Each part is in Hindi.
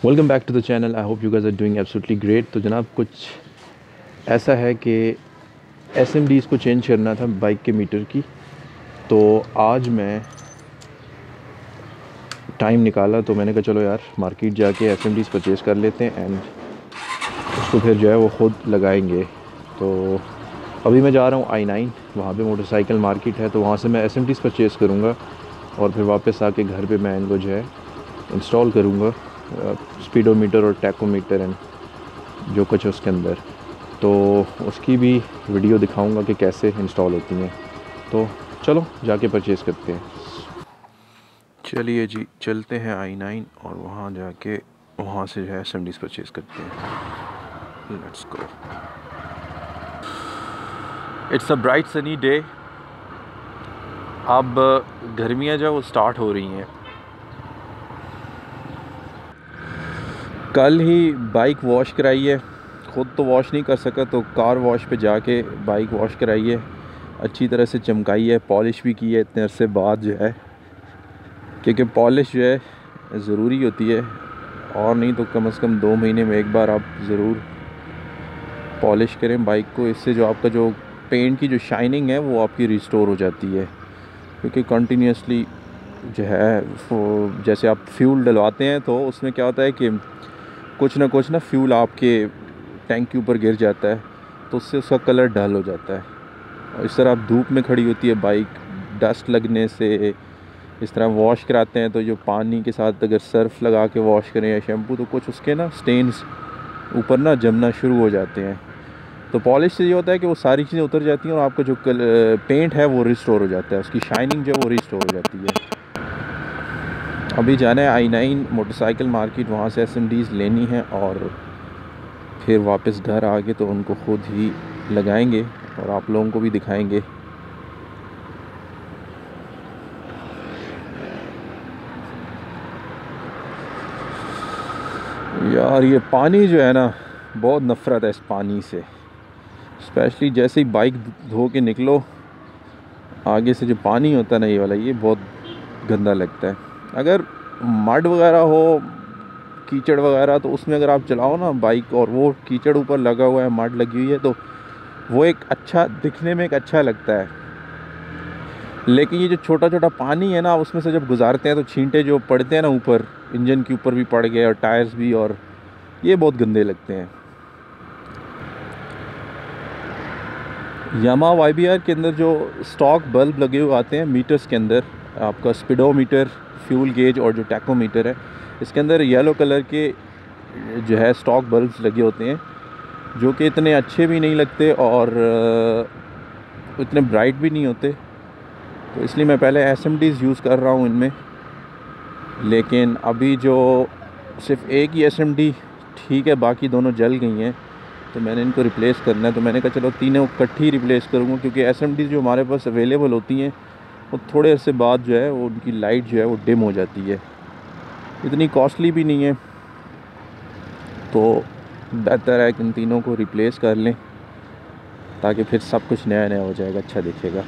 Welcome back to the channel. I hope you guys are doing absolutely great. तो जनाब कुछ ऐसा है कि SMDs को चेंज करना था बाइक के मीटर की, तो आज मैं टाइम निकाला तो मैंने कहा चलो यार मार्केट जाके SMDs परचेज़ कर लेते हैं एंड उसको फिर जो है वो ख़ुद लगाएंगे। तो अभी मैं जा रहा हूँ I9, वहाँ पे मोटरसाइकिल मार्केट है, तो वहाँ से मैं SMDs परचेज़ करूँगा और फिर वापस आके घर पे मैं इनको जो है इंस्टॉल करूँगा, स्पीडोमीटर और टैकोमीटर एंड जो कुछ है उसके अंदर। तो उसकी भी वीडियो दिखाऊंगा कि कैसे इंस्टॉल होती हैं। तो चलो जाके परचेज़ करते हैं। चलिए जी चलते हैं I9 और वहाँ जाके वहाँ से जो है SMDs परचेज़ करते हैं। Let's go. It's a bright sunny day. अब गर्मियाँ जो वो स्टार्ट हो रही हैं। कल ही बाइक वॉश कराई है, ख़ुद तो वॉश नहीं कर सका तो कार वॉश पे जाके बाइक वॉश कराई है, अच्छी तरह से चमकाई है, पॉलिश भी की है इतने अरसे बाद जो है, क्योंकि पॉलिश जो है ज़रूरी होती है और नहीं तो कम से कम 2 महीने में एक बार आप ज़रूर पॉलिश करें बाइक को। इससे जो आपका जो पेंट की जो शाइनिंग है वो आपकी रिस्टोर हो जाती है, क्योंकि कंटिन्यूसली जो है जैसे आप फ्यूल डलवाते हैं तो उसमें क्या होता है कि कुछ ना फ्यूल आपके टैंक के ऊपर गिर जाता है, तो उससे उसका कलर डल हो जाता है। और इस तरह आप धूप में खड़ी होती है बाइक, डस्ट लगने से इस तरह वॉश कराते हैं तो जो पानी के साथ अगर सर्फ लगा के वॉश करें या शैम्पू तो कुछ उसके ना स्टेन्स ऊपर ना जमना शुरू हो जाते हैं। तो पॉलिश से ये होता है कि वो सारी चीज़ें उतर जाती हैं और आपका जो पेंट है वो रिस्टोर हो जाता है, उसकी शाइनिंग जो है वो रिस्टोर हो जाती है। अभी जाना है I9 मोटरसाइकिल मार्केट, वहाँ से SMDs लेनी है और फिर वापस घर आके तो उनको ख़ुद ही लगाएंगे और आप लोगों को भी दिखाएंगे। यार ये पानी जो है ना, बहुत नफ़रत है इस पानी से, स्पेशली जैसे ही बाइक धो के निकलो आगे से जो पानी होता है ना ये वाला, ये बहुत गंदा लगता है। अगर मड वगैरह हो, कीचड़ वगैरह, तो उसमें अगर आप चलाओ ना बाइक और वो कीचड़ ऊपर लगा हुआ है, मड लगी हुई है, तो वो एक अच्छा दिखने में एक अच्छा लगता है। लेकिन ये जो छोटा छोटा पानी है ना, उसमें से जब गुजारते हैं तो छींटे जो पड़ते हैं ना ऊपर, इंजन के ऊपर भी पड़ गए और टायर्स भी, और ये बहुत गंदे लगते हैं। यामा YBR के अंदर जो स्टॉक बल्ब लगे हुए आते हैं मीटर्स के अंदर, आपका स्पीडोमीटर, फ्यूल गेज और जो टैकोमीटर है, इसके अंदर येलो कलर के जो है स्टॉक बल्ब्स लगे होते हैं, जो कि इतने अच्छे भी नहीं लगते और इतने ब्राइट भी नहीं होते। तो इसलिए मैं पहले SMDs यूज़ कर रहा हूँ इनमें, लेकिन अभी जो सिर्फ एक ही SMD ठीक है, बाकी दोनों जल गई हैं, तो मैंने इनको रिप्लेस करना है। तो मैंने कहा चलो तीनों इकट्ठी रिप्लेस करूँगा, क्योंकि SMDs जो हमारे पास अवेलेबल होती हैं वो थोड़े अरसे बाद जो है वो उनकी लाइट जो है वो डिम हो जाती है, इतनी कॉस्टली भी नहीं है, तो बेहतर है कि इन तीनों को रिप्लेस कर लें ताकि फिर सब कुछ नया नया हो जाएगा, अच्छा दिखेगा।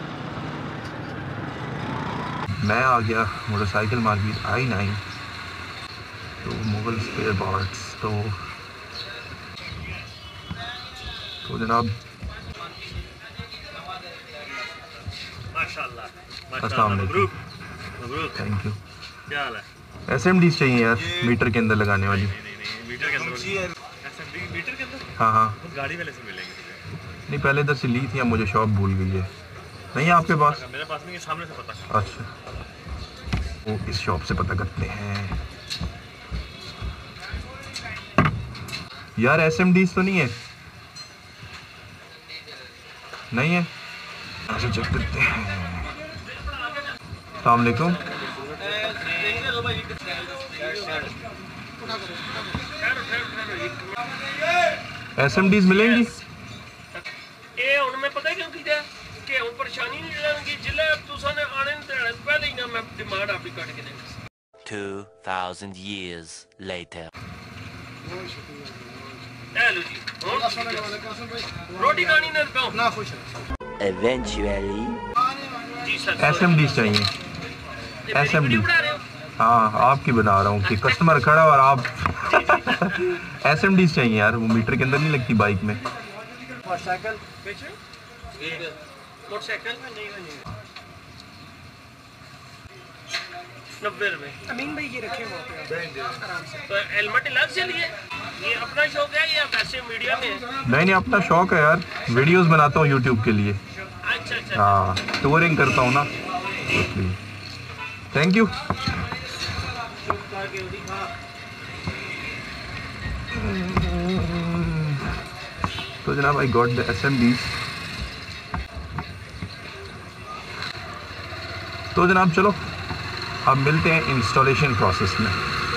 मैं आ गया मोटरसाइकिल मार्केट I9, तो मुगल स्पेयर पार्ट्स, तो जनाब अस्सलाम वालेकुम, थैंक यू। क्या हाल है? SMDs चाहिए यार मीटर के अंदर लगाने वाली। मीटर के अंदर SMD मीटर के अंदर? हाँ गाड़ी वाले से मिलेंगे। नहीं पहले इधर से ली थी, अब मुझे शॉप भूल गई है। नहीं है आपके पास? मेरे पास नहीं है, सामने से पता। अच्छा वो इस शॉप से पता करते हैं। यार SMDs तो नहीं है? नहीं है, अच्छा चेक करते हैं। अस्सलाम वालेकुम। SMDs मिलेंगी? ਇਹ ਹੁਣ ਮੈਂ ਪਤਾ ਕਿਉਂ ਕੀਤਾ ਕਿ ਹੁਣ ਪਰੇਸ਼ਾਨੀ ਨਹੀਂ ਲੈਣਗੀ, ਜਿੱਲੇ ਤੁਸੀਂ ਨੇ ਆਣੇ ਤੇ ਪਹਿਲੇ ਹੀ ਨਾ ਮੈਂ ਡਿਮਾਂਡ ਆਪਣੀ ਕੱਟ ਕੇ ਦੇਣੀ। 2000 years later. ਹੈਲੋ ਜੀ, रोटी खानी ना खाओ ना खुश। Eventually. जी सर। SMDs चाहिए। SMD हाँ आपकी बना रहा हूँ कि कस्टमर खड़ा और आप SMDs चाहिए यार, वो मीटर के अंदर नहीं लगती बाइक में। मोटरसाइकिल नहीं 90 रुपए। अमीन भाई ये रखे वहाँ पे आराम से। तो हेलमेट अलग से लिए, ये अपना शौक है या वैसे मीडिया में है? नहीं अपना शौक है यार, वीडियोस बनाता हूँ यूट्यूब के लिए। अच्छा। हाँ टूरिंग करता हूँ ना, थैंक यू। तो जनाब आई गॉट द SMDs। तो जनाब चलो अब मिलते हैं इंस्टॉलेशन प्रोसेस में।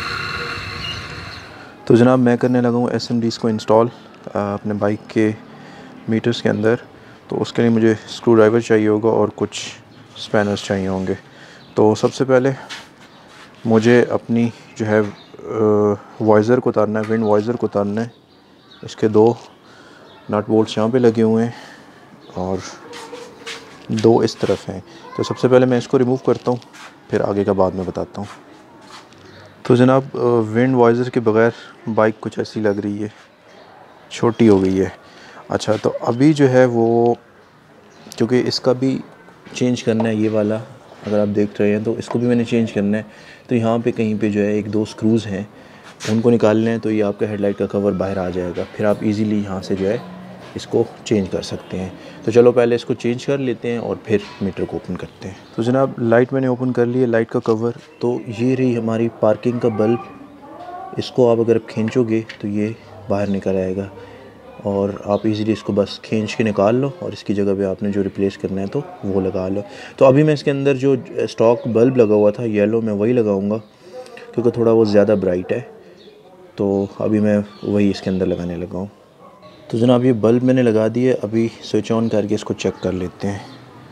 तो जनाब मैं करने लगा हूँ SMDs को इंस्टॉल अपने बाइक के मीटर्स के अंदर। तो उसके लिए मुझे स्क्रू ड्राइवर चाहिए होगा और कुछ स्पैनर्स चाहिए होंगे। तो सबसे पहले मुझे अपनी जो है वाइज़र को उतारना है, विंड वाइज़र को उतारना है। इसके 2 नट बोल्ट्स यहाँ पे लगे हुए हैं और 2 इस तरफ हैं। तो सबसे पहले मैं इसको रिमूव करता हूँ, फिर आगे का बाद में बताता हूँ। तो जनाब विंड वाइज़र के बग़ैर बाइक कुछ ऐसी लग रही है, छोटी हो गई है। अच्छा तो अभी जो है वो, क्योंकि इसका भी चेंज करना है, ये वाला अगर आप देख रहे हैं तो इसको भी मैंने चेंज करना है। तो यहाँ पे कहीं पे जो है 1-2 स्क्रूज़ हैं, उनको निकालने हैं। तो ये आपका हेडलाइट का कवर बाहर आ जाएगा, फिर आप इजीली यहाँ से जो है इसको चेंज कर सकते हैं। तो चलो पहले इसको चेंज कर लेते हैं और फिर मीटर को ओपन करते हैं। तो जनाब लाइट मैंने ओपन कर ली है, लाइट का कवर। तो ये रही हमारी पार्किंग का बल्ब। इसको आप अगर खींचोगे तो ये बाहर निकल आएगा और आप इजीली इसको बस खींच के निकाल लो और इसकी जगह पे आपने जो रिप्लेस करना है तो वो लगा लो। तो अभी मैं इसके अंदर जो स्टॉक बल्ब लगा हुआ था येलो, मैं वही लगाऊंगा क्योंकि थोड़ा वो ज़्यादा ब्राइट है। तो अभी मैं वही इसके अंदर लगाने लगा हूँ। तो जनाब ये बल्ब मैंने लगा दिए, अभी स्विच ऑन करके इसको चेक कर लेते हैं।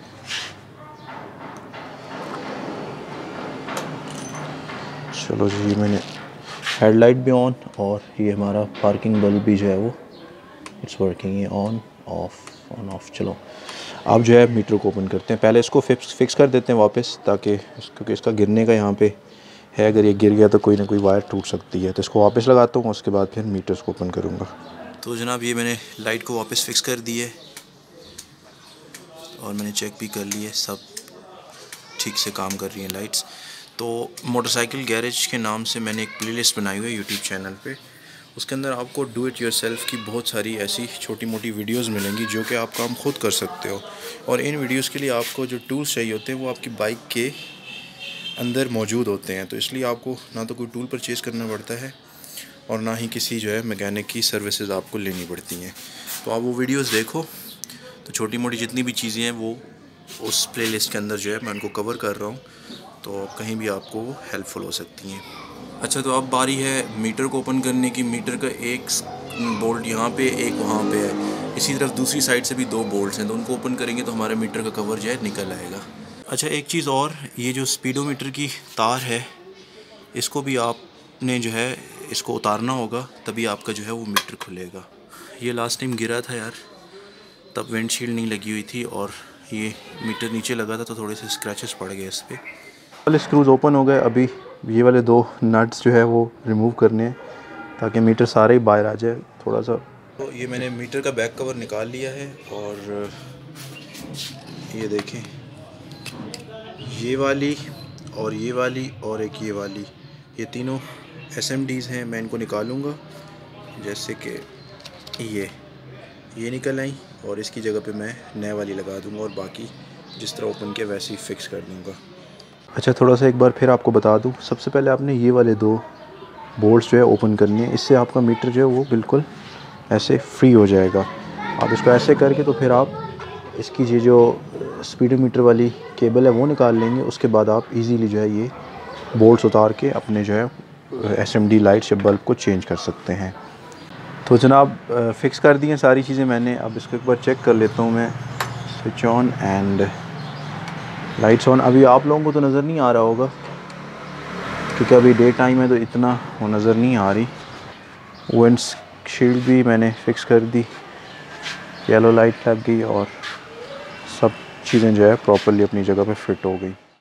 चलो जी, ये मैंने हेडलाइट भी ऑन और ये हमारा पार्किंग बल्ब भी जो है वो इट्स वर्किंग। ये ऑन ऑफ। चलो अब जो है मीटर को ओपन करते हैं। पहले इसको फिक्स कर देते हैं वापस, ताकि क्योंकि इसका गिरने का यहाँ पे है, अगर ये गिर गया तो कोई ना कोई वायर टूट सकती है। तो इसको वापस लगाता हूँ, उसके बाद फिर मीटर्स को ओपन करूँगा। तो जनाब ये मैंने लाइट को वापस फिक्स कर दी है और मैंने चेक भी कर ली है, सब ठीक से काम कर रही हैं लाइट्स। तो मोटरसाइकिल गैरेज के नाम से मैंने एक प्लेलिस्ट बनाई हुई है यूट्यूब चैनल पे। उसके अंदर आपको डू इट योरसेल्फ की बहुत सारी ऐसी छोटी मोटी वीडियोस मिलेंगी जो कि आप काम खुद कर सकते हो। और इन वीडियोस के लिए आपको जो टूल्स चाहिए होते हैं वो आपकी बाइक के अंदर मौजूद होते हैं। तो इसलिए आपको ना तो कोई टूल परचेज़ करना पड़ता है और ना ही किसी जो है मैकेनिक की सर्विसेज आपको लेनी पड़ती हैं। तो आप वो वीडियोस देखो, तो छोटी मोटी जितनी भी चीज़ें हैं वो उस प्लेलिस्ट के अंदर जो है मैं उनको कवर कर रहा हूँ, तो कहीं भी आपको हेल्पफुल हो सकती हैं। अच्छा तो अब बारी है मीटर को ओपन करने की। मीटर का एक बोल्ट यहाँ पे, एक वहाँ पे है। इसी तरफ दूसरी साइड से भी 2 बोल्ट्स हैं, तो उनको ओपन करेंगे तो हमारे मीटर का कवर जो है निकल आएगा। अच्छा एक चीज़ और, ये जो स्पीडोमीटर की तार है इसको भी आपने जो है इसको उतारना होगा, तभी आपका जो है वो मीटर खुलेगा। ये लास्ट टाइम गिरा था यार, तब विंडशील्ड नहीं लगी हुई थी और ये मीटर नीचे लगा था तो थोड़े से स्क्रैचेस पड़ गए इस पर। वाले स्क्रूज ओपन हो गए, अभी ये वाले 2 नट्स जो है वो रिमूव करने हैं ताकि मीटर सारे ही बाहर आ जाए थोड़ा सा। तो ये मैंने मीटर का बैक कवर निकाल लिया है और ये देखें, ये वाली और ये वाली और एक ये वाली, ये तीनों SMDs हैं। मैं इनको निकालूंगा, जैसे कि ये निकल आई और इसकी जगह पे मैं नए वाली लगा दूंगा और बाकी जिस तरह ओपन किया वैसे ही फिक्स कर दूंगा। अच्छा थोड़ा सा एक बार फिर आपको बता दूं, सबसे पहले आपने ये वाले 2 बोल्ट्स जो है ओपन करनी है। इससे आपका मीटर जो है वो बिल्कुल ऐसे फ्री हो जाएगा। आप इसको ऐसे करके तो फिर आप इसकी ये जो स्पीडोमीटर वाली केबल है वो निकाल लेंगे। उसके बाद आप इजीली जो है ये बोल्ट्स उतार के अपने जो है SMD लाइट्स या बल्ब को चेंज कर सकते हैं। तो जनाब फ़िक्स कर दी हैं सारी चीज़ें मैंने। अब इसको एक बार चेक कर लेता हूँ मैं। Switch on and lights on. अभी आप लोगों को तो नज़र नहीं आ रहा होगा क्योंकि अभी डे टाइम है तो इतना वो नज़र नहीं आ रही। विंडशील्ड भी मैंने फ़िक्स कर दी, येलो लाइट लग गई और सब चीज़ें जो है प्रॉपर्ली अपनी जगह पे फिट हो गई।